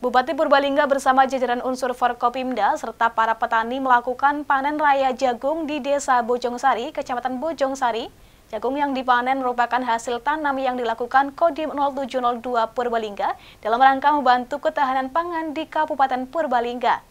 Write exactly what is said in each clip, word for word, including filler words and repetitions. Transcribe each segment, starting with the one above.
Bupati Purbalingga bersama jajaran unsur Forkopimda serta para petani melakukan panen raya jagung di Desa Bojongsari, Kecamatan Bojongsari. Jagung yang dipanen merupakan hasil tanam yang dilakukan Kodim nol tujuh nol dua Purbalingga dalam rangka membantu ketahanan pangan di Kabupaten Purbalingga.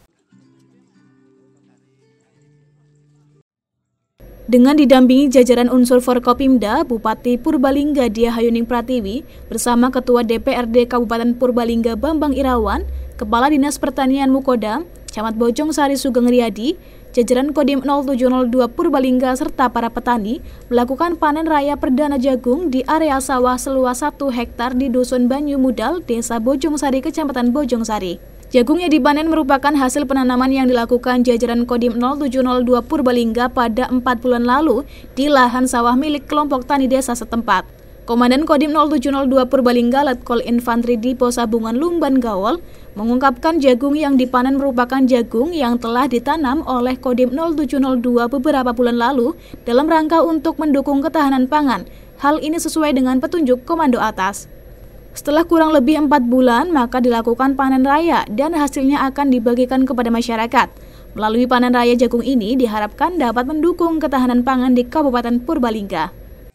Dengan didampingi jajaran unsur Forkopimda, Bupati Purbalingga Diah Hayuning Pratiwi bersama Ketua D P R D Kabupaten Purbalingga Bambang Irawan, Kepala Dinas Pertanian Mukodam, Camat Bojongsari Sugeng Riyadi, jajaran Kodim nol tujuh nol dua Purbalingga serta para petani melakukan panen raya perdana jagung di area sawah seluas satu hektar di Dusun Banyu Mudal, Desa Bojongsari, Kecamatan Bojongsari. Jagung yang dipanen merupakan hasil penanaman yang dilakukan jajaran Kodim nol tujuh nol dua Purbalingga pada empat bulan lalu di lahan sawah milik kelompok tani desa setempat. Komandan Kodim nol tujuh nol dua Purbalingga Letkol Infantri Dipo Sabungan Lumban Gawol mengungkapkan jagung yang dipanen merupakan jagung yang telah ditanam oleh Kodim nol tujuh nol dua beberapa bulan lalu dalam rangka untuk mendukung ketahanan pangan. Hal ini sesuai dengan petunjuk komando atas. Setelah kurang lebih empat bulan, maka dilakukan panen raya dan hasilnya akan dibagikan kepada masyarakat. Melalui panen raya jagung ini diharapkan dapat mendukung ketahanan pangan di Kabupaten Purbalingga.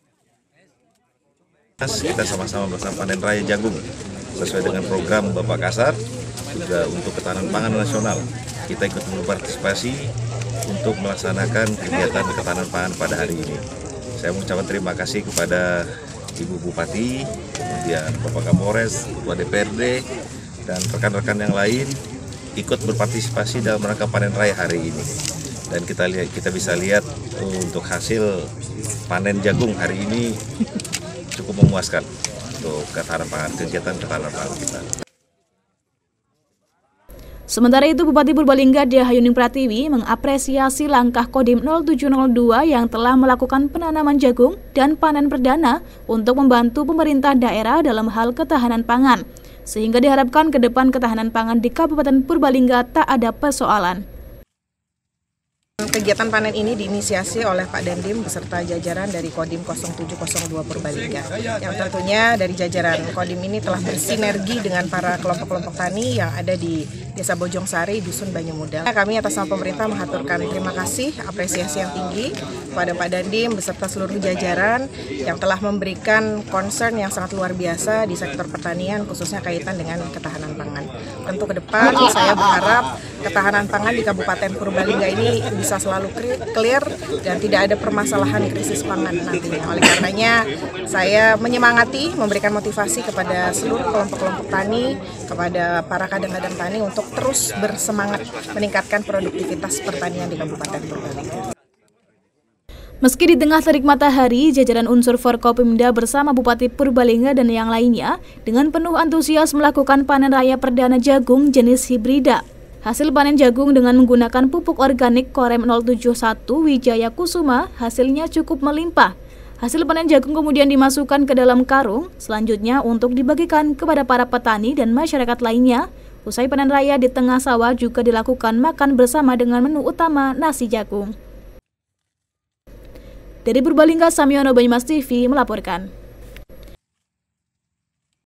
Kita sama-sama bersama panen raya jagung sesuai dengan program Bapak Kasar juga untuk ketahanan pangan nasional. Kita ikut berpartisipasi untuk melaksanakan kegiatan ketahanan pangan pada hari ini. Saya mengucapkan terima kasih kepada Ibu Bupati, kemudian Bapak Kapolres, Ketua D P R D, dan rekan-rekan yang lain ikut berpartisipasi dalam rangka panen raya hari ini. Dan kita lihat, kita bisa lihat untuk hasil panen jagung hari ini cukup memuaskan untuk ketahanan pangan, kegiatan ketahanan pangan kita. Sementara itu, Bupati Purbalingga Diah Hayuning Pratiwi mengapresiasi langkah Kodim nol tujuh nol dua yang telah melakukan penanaman jagung dan panen perdana untuk membantu pemerintah daerah dalam hal ketahanan pangan, sehingga diharapkan ke depan ketahanan pangan di Kabupaten Purbalingga tak ada persoalan. Kegiatan panen ini diinisiasi oleh Pak Dandim beserta jajaran dari Kodim nol tujuh nol dua Purbalingga. Yang tentunya dari jajaran Kodim ini telah bersinergi dengan para kelompok-kelompok tani yang ada di Desa Bojongsari, Dusun Banyu Mudal. Kami atas nama pemerintah mengaturkan terima kasih, apresiasi yang tinggi kepada Pak Dandim beserta seluruh jajaran yang telah memberikan concern yang sangat luar biasa di sektor pertanian, khususnya kaitan dengan ketahanan pangan. Tentu ke depan saya berharap ketahanan pangan di Kabupaten Purbalingga ini bisa selalu clear dan tidak ada permasalahan krisis pangan nantinya. Oleh karenanya saya menyemangati, memberikan motivasi kepada seluruh kelompok-kelompok tani, kepada para kadang-kadang tani untuk terus bersemangat meningkatkan produktivitas pertanian di Kabupaten Purbalingga. Meski di tengah terik matahari, jajaran unsur Forkopimda bersama Bupati Purbalingga dan yang lainnya dengan penuh antusias melakukan panen raya perdana jagung jenis hibrida. Hasil panen jagung dengan menggunakan pupuk organik Korem nol tujuh satu Wijaya Kusuma hasilnya cukup melimpah. Hasil panen jagung kemudian dimasukkan ke dalam karung, selanjutnya untuk dibagikan kepada para petani dan masyarakat lainnya. Usai panen raya di tengah sawah juga dilakukan makan bersama dengan menu utama nasi jagung. Dari Purbalingga, Samyono Banyumas T V melaporkan.